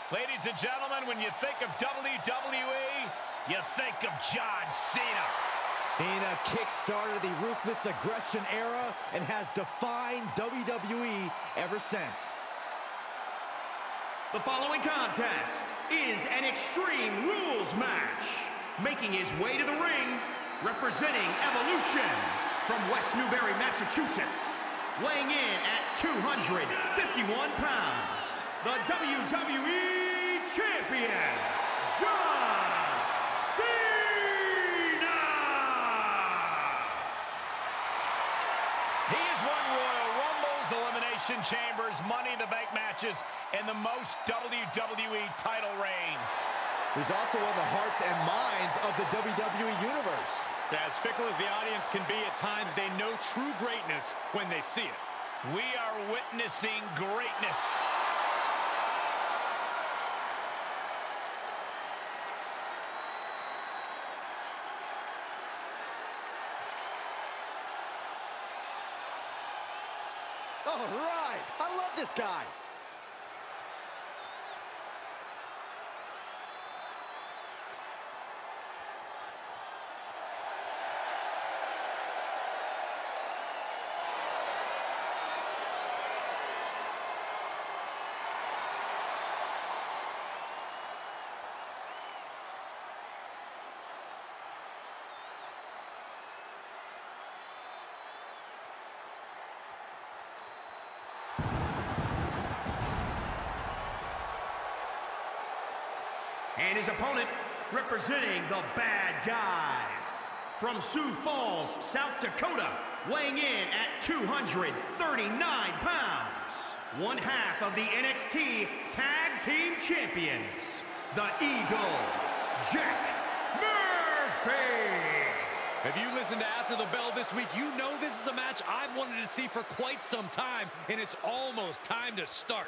Ladies and gentlemen, when you think of WWE, you think of John Cena. Cena kick-started the ruthless aggression era and has defined WWE ever since. The following contest is an Extreme Rules match. Making his way to the ring, representing Evolution from West Newbury, Massachusetts. Weighing in at 251 pounds, the WWE Champion, John Cena! He has won Royal Rumbles, Elimination Chambers, Money in the Bank matches, and the most WWE title reigns. He's also won the hearts and minds of the WWE Universe. As fickle as the audience can be at times, they know true greatness when they see it. We are witnessing greatness. All right, I love this guy. And his opponent, representing the Bad Guys, from Sioux Falls, South Dakota, weighing in at 239 pounds, one half of the NXT Tag Team Champions, the Eagle, Jack Murphy. If you listened to After the Bell this week, you know this is a match I've wanted to see for quite some time, and it's almost time to start.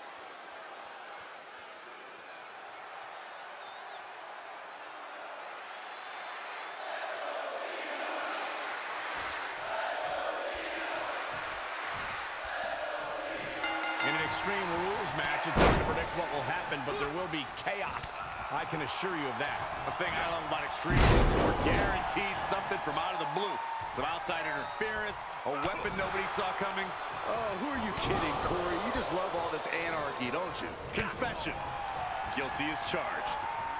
In an Extreme Rules match, it's hard to predict what will happen, but there will be chaos. I can assure you of that. The thing I love about Extreme Rules is we're guaranteed something from out of the blue. Some outside interference, a weapon nobody saw coming. Oh, who are you kidding, Corey? You just love all this anarchy, don't you? Confession. Guilty as charged.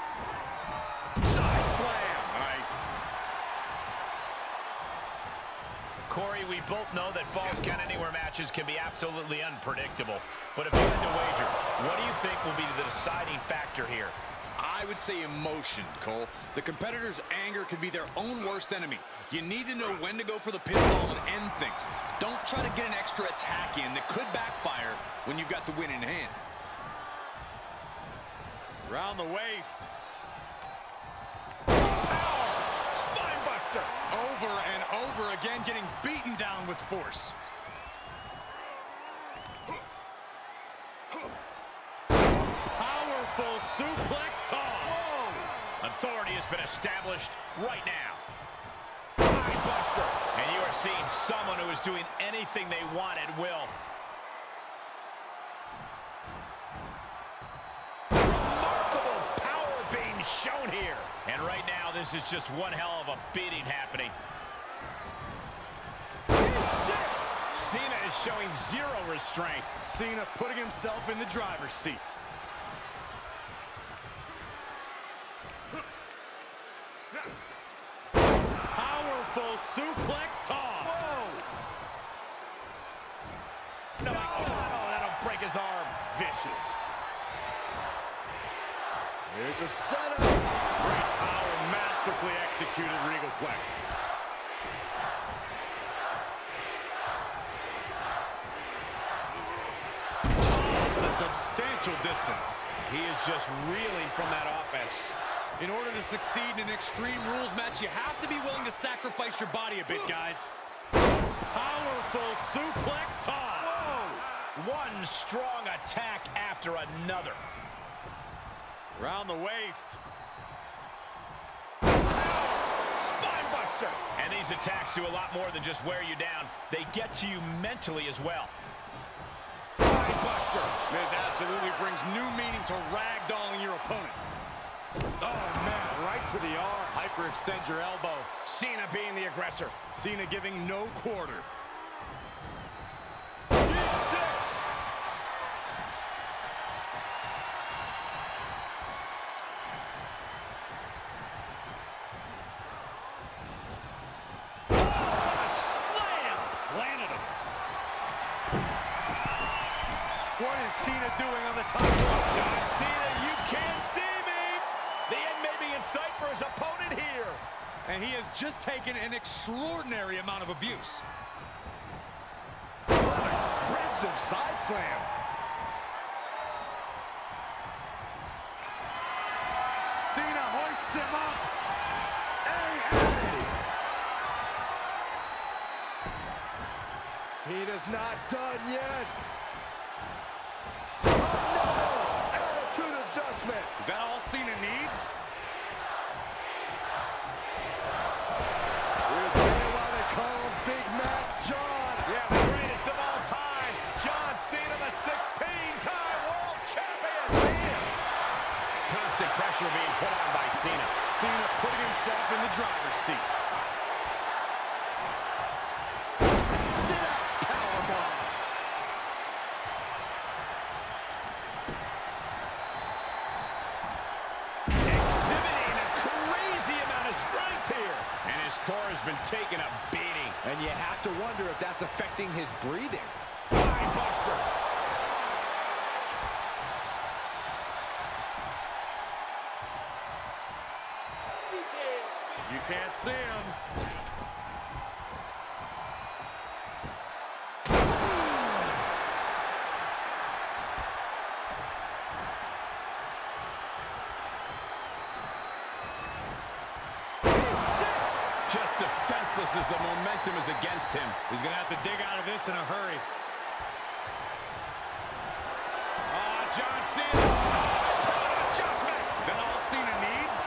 Side slam. Nice. Corey, we both know that Falls Count Anywhere matches can be absolutely unpredictable. But if you had to wager, what do you think will be the deciding factor here? I would say emotion, Cole. The competitor's anger can be their own worst enemy. You need to know when to go for the pinfall and end things. Don't try to get an extra attack in that could backfire when you've got the win in hand. Round the waist. Over and over again, getting beaten down with force. Powerful suplex toss. Whoa. Authority has been established right now. Buster. And you are seeing someone who is doing anything they want at will. Remarkable power being shown here. And right now, this is just one hell of a beating happening. Cena is showing zero restraint. Cena putting himself in the driver's seat. Powerful suplex toss. Whoa! No, that'll break his arm. Vicious. Here's a setup. Great power, masterfully executed Regal Flex. Substantial distance. He is just reeling from that offense. In order to succeed in an Extreme Rules match, you have to be willing to sacrifice your body a bit, guys. Powerful suplex toss. Whoa! One strong attack after another. Round the waist. Spine buster. And these attacks do a lot more than just wear you down. They get to you mentally as well. Buster. This absolutely brings brings new meaning to ragdolling your opponent. Oh, man, right to the arm. Hyperextend your elbow. Cena being the aggressor. Cena giving no quarter. Deep six. What is Cena doing on the top rope? John Cena, you can't see me. The end may be in sight for his opponent here. And he has just taken an extraordinary amount of abuse. What an aggressive side slam. Cena hoists him up. Cena's not done yet. Is that all Cena needs? We'll see why they call him Big Mac John. Yeah, the greatest of all time. John Cena, the 16-time world champion. Man. Constant pressure being put on by Cena. Cena putting himself in the driver's seat. Sit-out powerbomb. And his core has been taking a beating. And you have to wonder if that's affecting his breathing. Eye buster. You can't see him. Just defenseless as the momentum is against him. He's going to have to dig out of this in a hurry. John Cena. Oh, adjustment. Is that all Cena needs?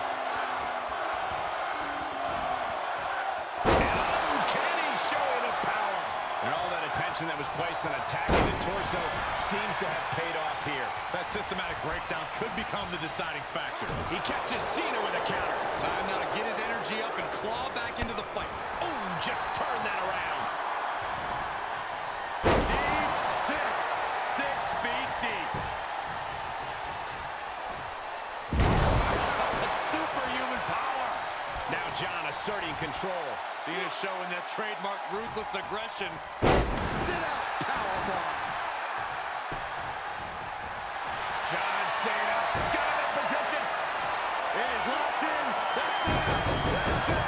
Uncanny showing of power. And all that attention that was placed on attacking the torso seems to have paid off here. That systematic breakdown could become the deciding factor. He catches Cena with a counter. Time now to get his energy up and claw back into the fight. Oh, just turn that around. Deep six. 6 feet deep. Superhuman power. Now John asserting control. Cena showing that trademark ruthless aggression. Sit-out powerbomb. John Cena got him in position. It is locked in. That's it. That's it.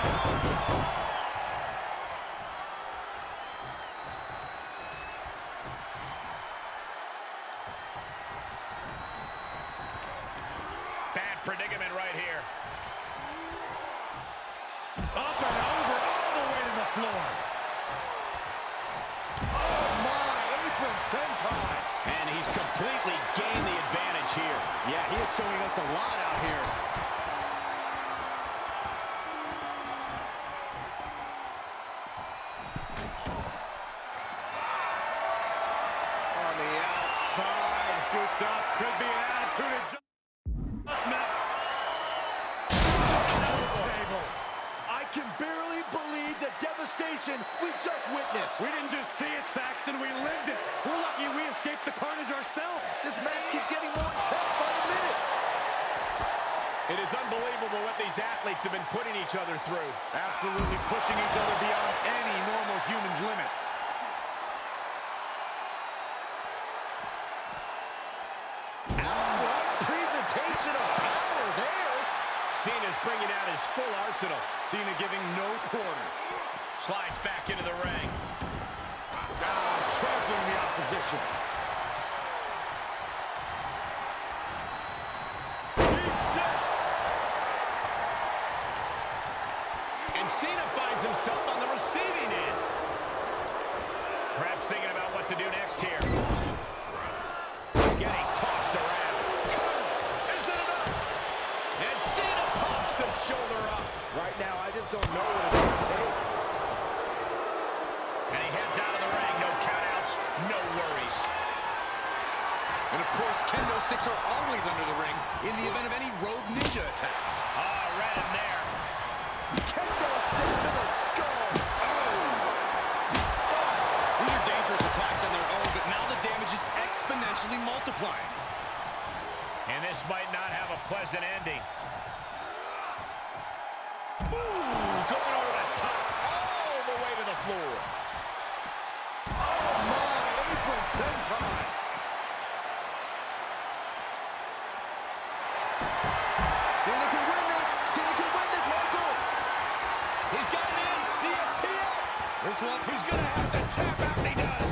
Bad predicament right here. Up and over, all the way to the floor. Oh, my. Apron senton. And he's completely gained the advantage here. Yeah, he is showing us a lot out here. On the outside, scooped up. Could be an attitude adjustment. I can barely believe the devastation we just witnessed. We didn't just see it, Saxton. We lived it. We're lucky we escaped the carnage ourselves. This match keeps getting more intense by the minute. It is unbelievable what these athletes have been putting each other through. Absolutely pushing each other beyond any normal human's limits. Outright presentation of power there. Cena's bringing out his full arsenal. Cena giving no quarter. Slides back into the ring. Trampling the opposition. Deep six. And Cena finds himself on the receiving end. Perhaps thinking about what to do next here. Getting tossed around. Is it enough? And Cena pops the shoulder up. Right now, I just don't know what it's going to take. And he heads out of the ring. No countouts, no worries. And of course, kendo sticks are always under the ring in the event of any rogue ninja attacks. Oh, read him there. Kendo stick to the skull. These are dangerous attacks on their own, but now the damage is exponentially multiplying. And this might not have a pleasant ending. Ooh, going over the top, all the way to the floor. Oh, my, apron senton. Cena can win this. Cena can win this, Michael. He's got it in. The STL. This one, He's going to have to tap out, and he does.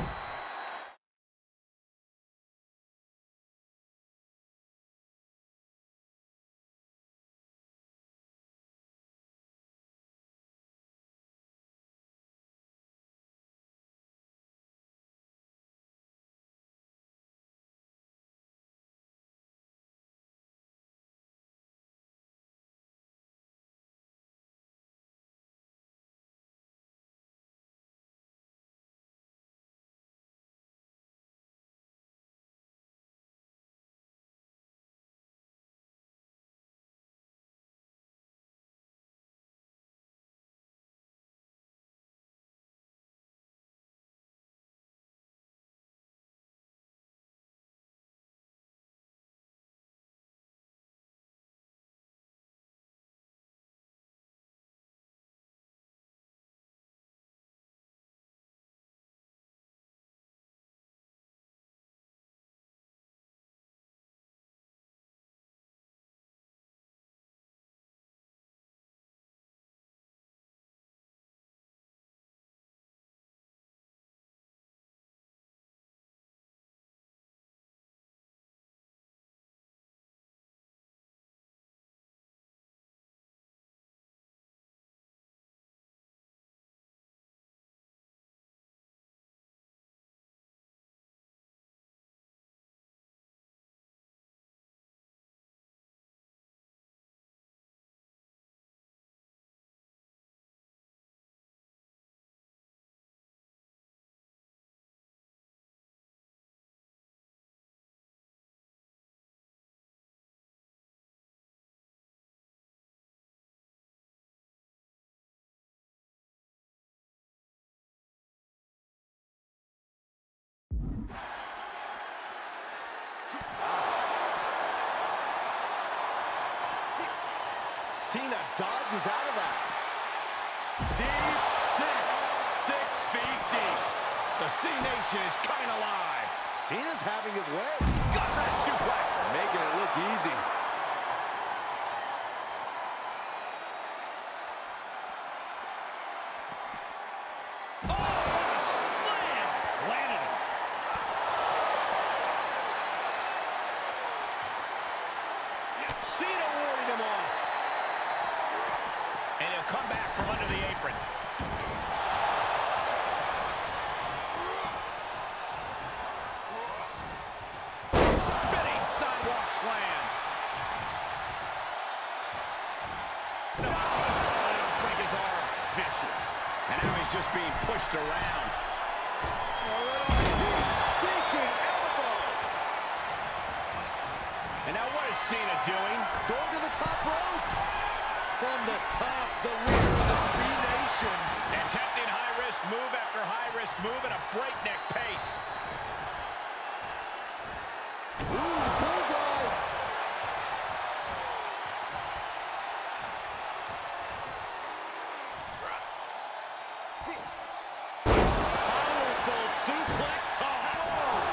Cena dodges out of that. deep six. 6 feet deep. The C-Nation is kind of live. Cena's having his way. Got that suplex. Making it look easy. Oh, what a slam. Landed him. Cena warded him off. And he'll come back from under the apron. Spinning sidewalk slam. No, that'll break his arm. Vicious. And now he's just being pushed around. Sinking elbow. And now what is Cena doing? Going to the top rope. From the top, the leader of the C-Nation. Attempting high-risk move after high-risk move at a breakneck pace. Ooh, bullseye. Powerful suplex to Hollow.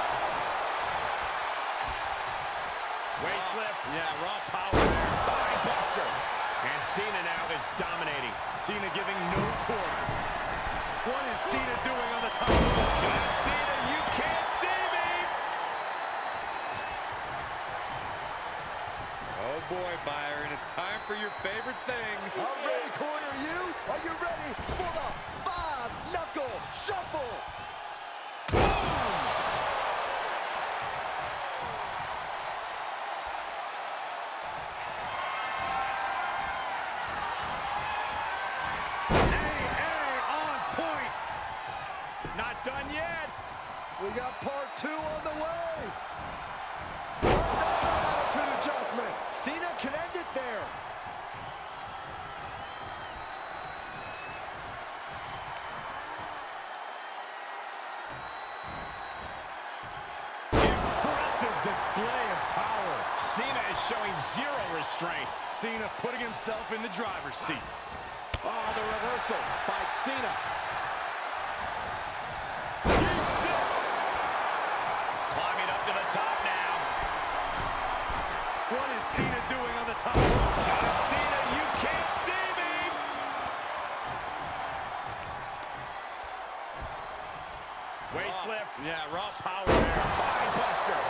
Waist lift. Yeah, Ross Power there. Body buster. And Cena now is dominating. Cena giving no quarter. What is Cena doing on the top rope? John Cena, you can't see me. Oh boy, Byron, it's time for your favorite thing. I'm ready, Corey. Are you? Are you ready for the 5-knuckle shuffle? AA on point. Not done yet. We got part 2 on the way. Another attitude adjustment. Cena can end it there. Impressive display of power. Cena is showing zero restraint. Cena putting himself in the driver's seat. Oh, the reversal by Cena. Deep 6. Climbing up to the top now. What is Cena doing on the top rope? John Cena, you can't see me. Waist lift. Yeah, raw power there. Spine buster.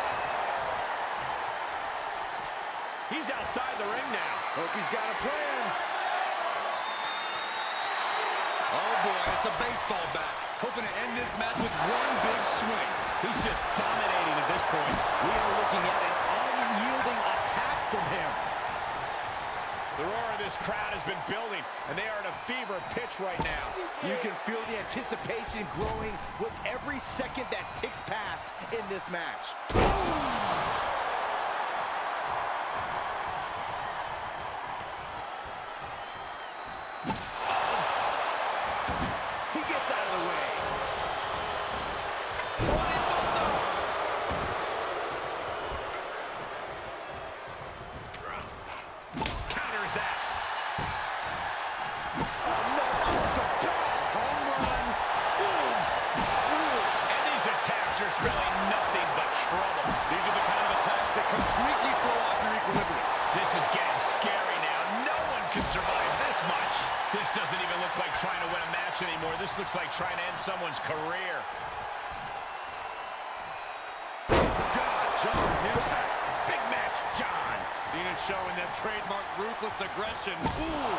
He's outside the ring now. Hope he's got a plan. Oh boy, it's a baseball bat. Hoping to end this match with one big swing. He's just dominating at this point. We are looking at an unyielding attack from him. The roar of this crowd has been building, and they are at a fever pitch right now. You can feel the anticipation growing with every second that ticks past in this match. He gets out of the way. Counters that. And these attacks are spelling nothing but trouble. These are the kind of attacks that completely throw off your equilibrium. This is getting scary now. No one can survive this much. This doesn't even look like trying to win a match anymore. This looks like trying to end someone's career. John, impact. Big match, John. Cena showing that trademark ruthless aggression. Ooh.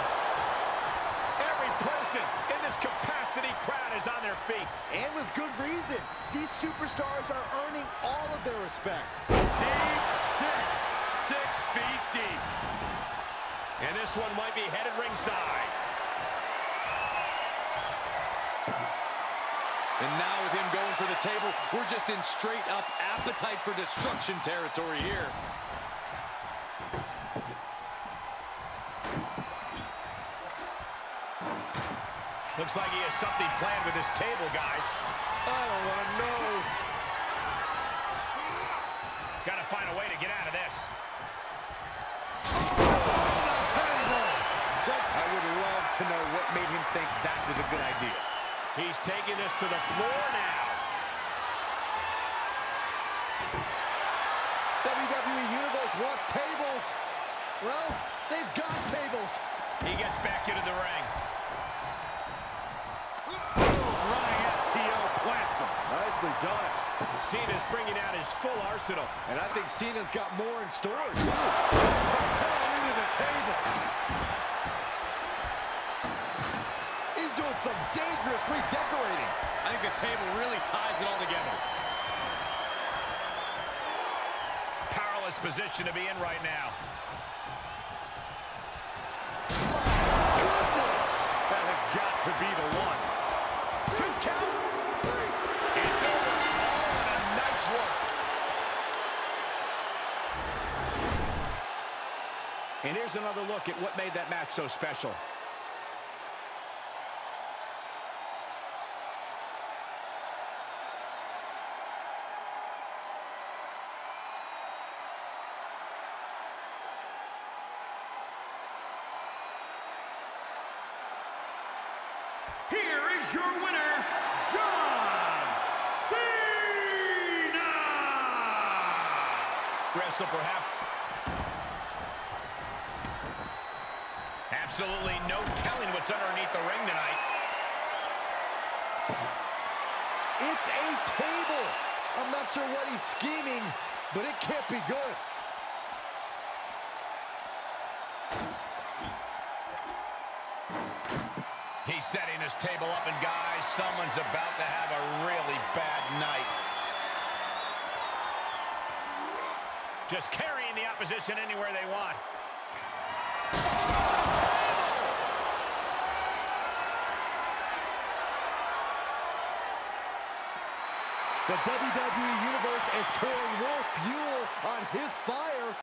Every person in this capacity crowd is on their feet. And with good reason. These superstars are earning all of their respect. Deep 6. 6 feet deep. And this one might be headed ringside. And now with him going for the table, we're just in straight up appetite for destruction territory here. Looks like he has something planned with his table, guys. I don't want to know. Got to find a way to get out of this. I would love to know what made him think that was a good idea. He's taking this to the floor now. WWE Universe wants tables. Well, they've got tables. He gets back into the ring. Running STO plants him. Nicely done. Cena's bringing out his full arsenal. And I think Cena's got more in store. Propelled into the table. He's doing some dangerous redecorating. I think the table really ties it all together. Powerless position to be in right now. Goodness! That has got to be the one. 2 count. It's over. Oh, and a nice work. And here's another look at what made that match so special. Here is your winner, John Cena! Wrestle perhaps. Absolutely no telling what's underneath the ring tonight. It's a table. I'm not sure what he's scheming, but it can't be good. He's setting his table up, and guys, someone's about to have a really bad night. Just carrying the opposition anywhere they want. The WWE Universe is pouring more fuel on his fire.